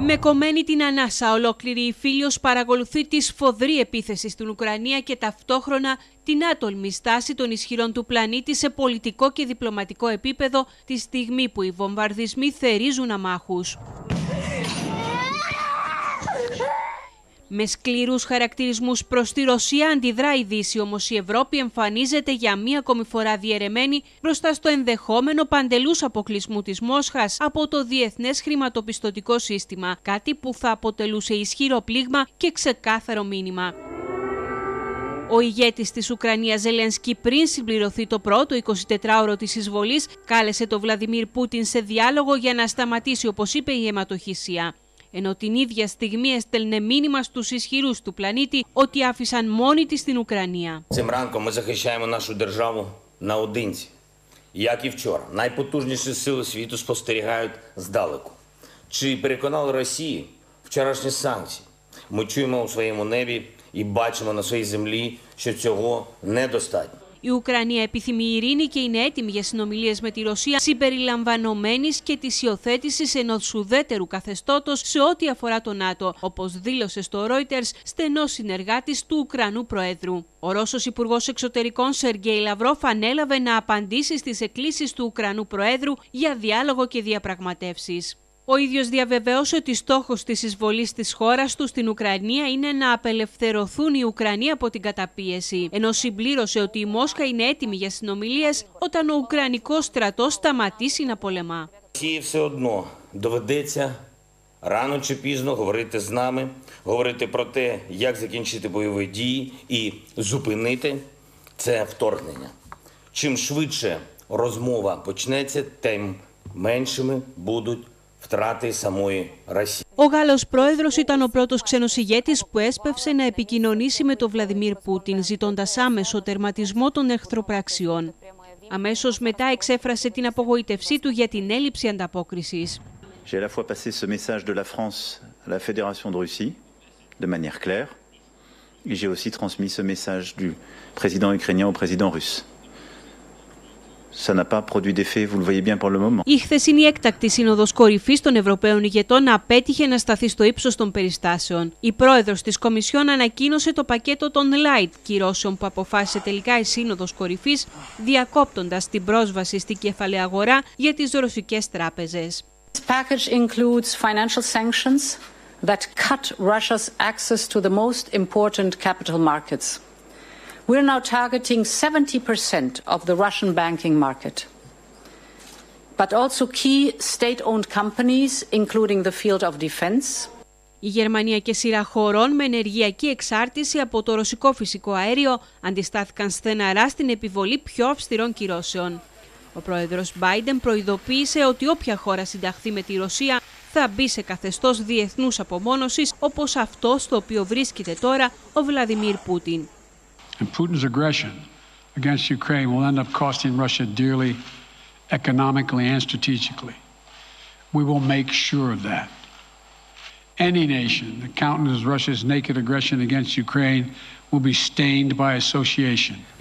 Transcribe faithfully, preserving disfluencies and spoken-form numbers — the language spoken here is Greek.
Με κομμένη την ανάσα, ολόκληρη η Φίλιος παρακολουθεί τη σφοδρή επίθεση στην Ουκρανία και ταυτόχρονα την άτολμη στάση των ισχυρών του πλανήτη σε πολιτικό και διπλωματικό επίπεδο τη στιγμή που οι βομβαρδισμοί θερίζουν αμάχους. Με σκληρούς χαρακτηρισμούς προς τη Ρωσία αντιδρά η Δύση, όμως η Ευρώπη εμφανίζεται για μία ακόμη φορά διαιρεμένη μπροστά στο ενδεχόμενο παντελούς αποκλεισμού της Μόσχας από το διεθνές χρηματοπιστωτικό σύστημα, κάτι που θα αποτελούσε ισχυρό πλήγμα και ξεκάθαρο μήνυμα. Ο ηγέτης της Ουκρανίας Ζελένσκι, πριν συμπληρωθεί το πρώτο εικοσιτετράωρο της εισβολής, κάλεσε τον Βλαντιμίρ Πούτιν σε διάλογο για να σταματήσει, όπως είπε, η αιματοχυσία. Ενώ την ίδια στιγμή έστελνε μήνυμα στους ισχυρούς του πλανήτη ότι άφησαν μόνη της την Ουκρανία. Цим ранком ми захищаємо нашу державу наодинці. Як і вчора, найпотужніші сили світу спостерігають здалеку. Чи переконали Росію вчорашні санкції? Ми чуємо у своєму небі і бачимо на своїй землі, що цього недостатньо. Η Ουκρανία επιθυμεί ειρήνη και είναι έτοιμη για συνομιλίες με τη Ρωσία, συμπεριλαμβανομένης και της υιοθέτησης ενός ουδέτερου καθεστώτος σε ό,τι αφορά το ΝΑΤΟ, όπως δήλωσε στο Reuters στενός συνεργάτης του Ουκρανού Προέδρου. Ο Ρώσος Υπουργός Εξωτερικών Σεργέι Λαυρόφ ανέλαβε να απαντήσει στις εκκλήσεις του Ουκρανού Προέδρου για διάλογο και διαπραγματεύσεις. Ο ίδιος διαβεβαίωσε ότι στόχος της εισβολής της χώρας του στην Ουκρανία είναι να απελευθερωθούν οι Ουκρανοί από την καταπίεση, ενώ συμπλήρωσε ότι η Μόσχα είναι έτοιμη για συνομιλίες όταν ο Ουκρανικός στρατός σταματήσει να πολεμά. Росії все одно доведеться рано чи пізно говорити з нами, говорити про те, як закінчити бойові дії і зупинити це вторгнення. Чим швидше розмова почнеться, тим меншими будуть втрати самої Росії. Ο Γάλλος πρόεδρος ήταν ο πρώτος ξένος ηγέτης που έσπευσε να επικοινωνήσει με τον Βλαντιμίρ Πούτιν, ζητώντας άμεσο τερματισμό των εχθροπραξιών. Αμέσως μετά εξέφρασε την απογοήτευσή του για την έλλειψη ανταπόκρισης. J'ai à la fois passé ce message de la France à la Fédération de Russie de manière claire et j'ai aussi transmis ce message du président ukrainien au président russe. Ça n'a pas produit d'effet, vous le voyez bien pour le moment. Η χθεσινή έκτακτη σύνοδος κορυφής των Ευρωπαίων ηγετών απέτυχε να σταθεί στο ύψος των περιστάσεων. Η πρόεδρος της Κομισιόν ανακοίνωσε το πακέτο των light κυρώσεων που αποφάσισε τελικά η σύνοδος κορυφής, διακόπτοντας την πρόσβαση στην κεφαλαία αγορά για τις ρωσικές τράπεζες. This package includes financial sanctions that cut Russia's access to the most important capital markets. We're now targeting seventy percent of the Russian banking market, but also key state-owned companies, including the field of defense. Η Γερμανία και σειρά χωρών με ενεργειακή εξάρτηση από το ρωσικό φυσικό αέριο αντιστάθηκαν στεναρά στην επιβολή πιο αυστηρών κυρώσεων. Ο πρόεδρος Biden προειδοποίησε ότι όποια χώρα συνταχθεί με τη Ρωσία θα μπει σε καθεστώς διεθνούς απομόνωσης, όπως αυτό στο οποίο βρίσκεται τώρα ο Βλαντιμίρ Πούτιν. And Putin's aggression against Ukraine will end up costing Russia dearly economically and strategically. We will make sure of that. Any nation that countenances Russia's naked aggression against Ukraine will be stained by association.